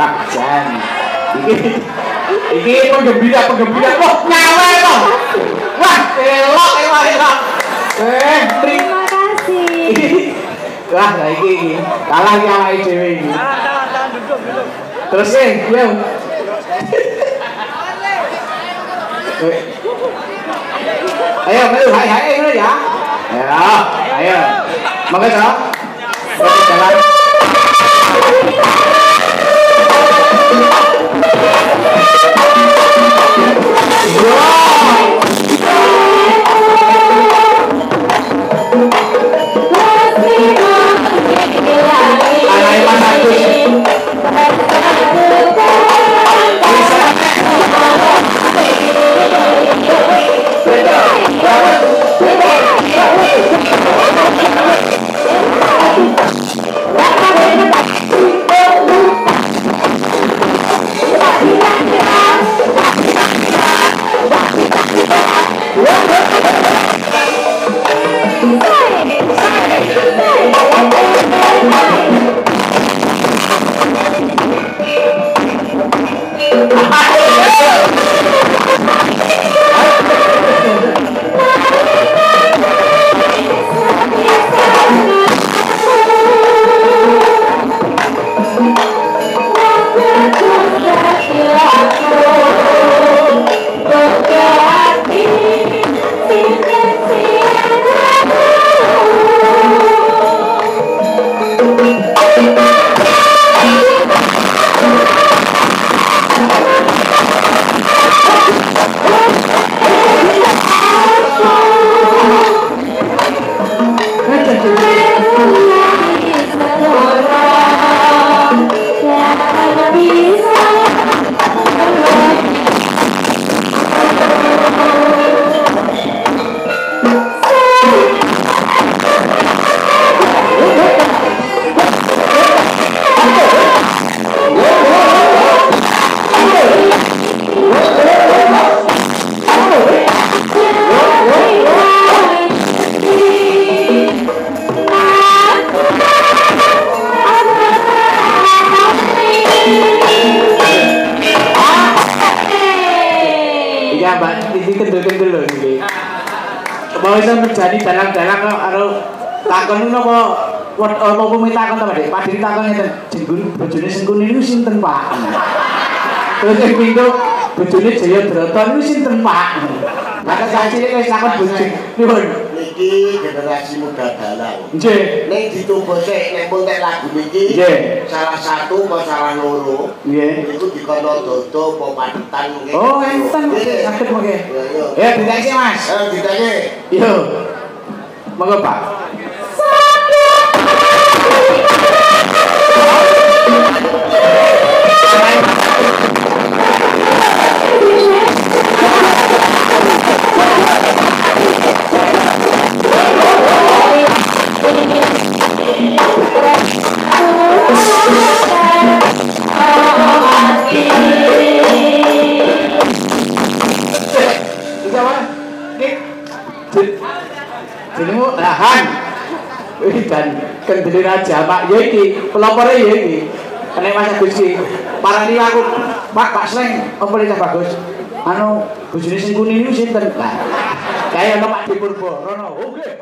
Wah, jan. Iki penggembira. Wah, nyawa kok. Wah, elok. Terima kasih. Wah, iki kalah iki awake dhewe iki. Tahan, duduk. Terus yo. Ayo, hai ngono ya. Ayo. Mangga to. Jalan. Mau iso terjadi dalang-dalang karo takon napa apa takon ta Pak? Padri takon ngeten, jenggul bojone Sengkuni niku sinten Pak? Terus sing pindho bojone Jayadrata niku sinten Pak? Maka cilik wis takon bojo. Nuwun. Niki generasi muda dalang. Nggih. Ning dicoba sik nek mung tek lagu niki. Nggih. Salah satu apa salah loro. Nggih. Iku dikono dodo apa paditan nggih. Oh, enten saged mengke. Ya diteki Mas. Diteki. Yo. Monggo Pak. Jenengmu Rahan. Dan kendeli raja Pak ya iki, pelopore ya iki. Nek Mas Gusti, parani aku, Pak Sleng, apa iki bagus? Anu bojone Sengkuni niku sinten? Lah. Kaya ana Pak Dipurba, rono. Oke.